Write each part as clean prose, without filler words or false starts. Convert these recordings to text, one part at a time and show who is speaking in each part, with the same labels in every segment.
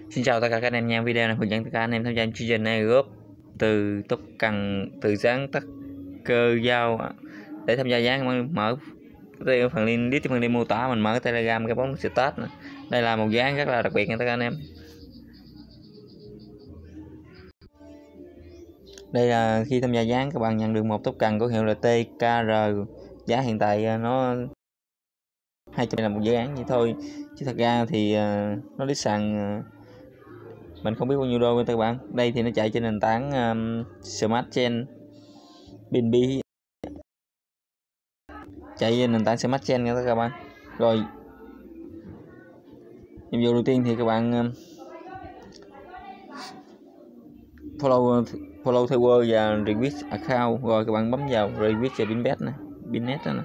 Speaker 1: Xin chào tất cả các anh em nha. Video này hướng dẫn tất cả anh em tham gia chương trình này góp từ tốc cần từ dán tắt cơ dao để tham gia dán. Mở phần link đi phần link mô tả, mình mở Telegram cái bóng start này. Đây là một dán rất là đặc biệt nha tất cả anh em. Đây là khi tham gia dán các bạn nhận được một tốc cần có hiệu là TKR. Giá hiện tại nó 200 là một dự án vậy thôi, chứ thật ra thì nó đi sàn mình không biết bao nhiêu đô các bạn. Đây thì nó chạy trên nền tảng Smart Chain BNB, chạy trên nền tảng Smart Chain nha các bạn. Rồi nhiệm vụ đầu tiên thì các bạn follow Tower và request account, rồi các bạn bấm vào request và Binbet này, Binnet đó nè.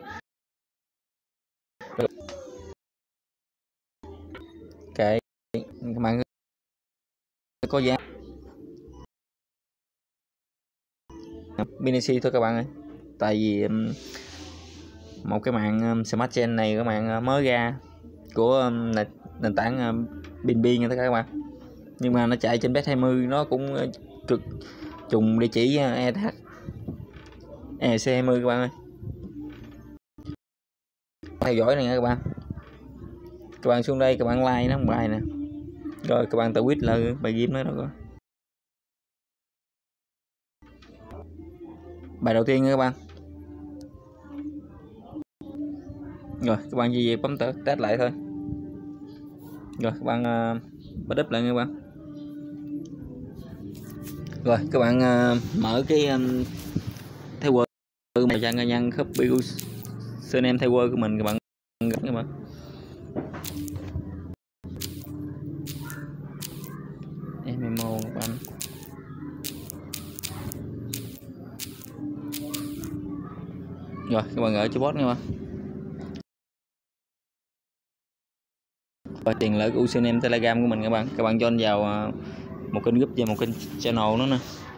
Speaker 1: Cái các bạn có giá BNC thôi các bạn ơi, tại vì một cái mạng Smart Chain này các bạn mới ra của nền tảng BNB nha tất cả các bạn, nhưng mà nó chạy trên Bet20, nó cũng cực trùng địa chỉ ETH EC20 các bạn ơi. Theo dõi này nha các bạn xuống đây các bạn like nó một bài nè, rồi các bạn tự quyết là bài game đó rồi. Bài đầu tiên nha các bạn. Rồi các bạn gì bấm test lại thôi, rồi các bạn bắt up lại nha các bạn. Rồi các bạn mở cái theo word màu trang cá nhân copy surname theo word của mình các bạn gấp các bạn. MMO các bạn. Rồi các bạn gửi cho bot nha bạn. Và tiền lợi của username Telegram của mình các bạn join vào một kênh group và một kênh channel nữa nè.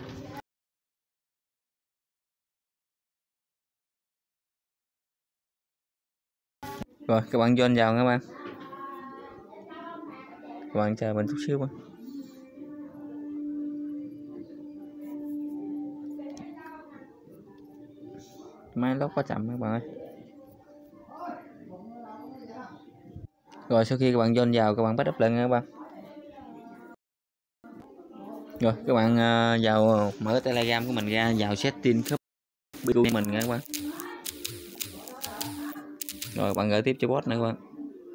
Speaker 1: Rồi các bạn join vào các bạn chờ mình chút xíu thôi. Máy lóc quá chậm các bạn ơi. Rồi sau khi các bạn join vào các bạn bắt up lên nha các bạn. Rồi các bạn vào mở Telegram của mình ra, vào setting copy của mình nha các bạn. Rồi bạn gửi tiếp cho bot nữa các bạn.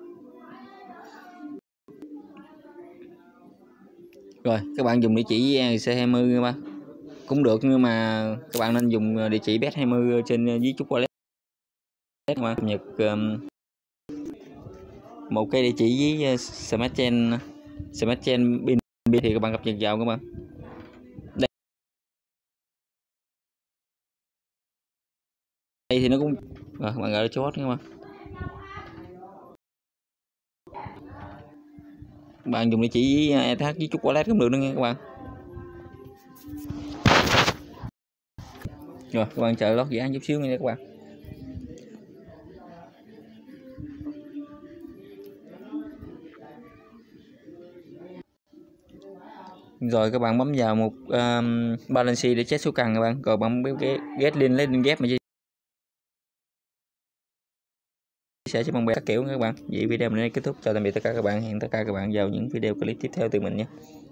Speaker 1: Rồi các bạn dùng địa chỉ ERC20 các bạn cũng được, nhưng mà các bạn nên dùng địa chỉ Bet20 trên dưới chút wallet các bạn. Nhật một cái địa chỉ với Smart Chain BNB thì các bạn cập nhật vào các bạn. Đây thì nó cũng rồi, các bạn gọi là chốt các bạn. Các bạn dùng địa chỉ ETH với chút wallet cũng được nữa nha các bạn. Rồi các bạn chờ lót dự án chút xíu nha các bạn. Rồi các bạn bấm vào một balance để check số cần các bạn, rồi bạn bấm cái get link lấy link ghép mà chia sẻ cho bạn bè các kiểu các bạn. Vậy video mình đến kết thúc, chào tạm biệt tất cả các bạn, hẹn tất cả các bạn vào những video clip tiếp theo từ mình nhé.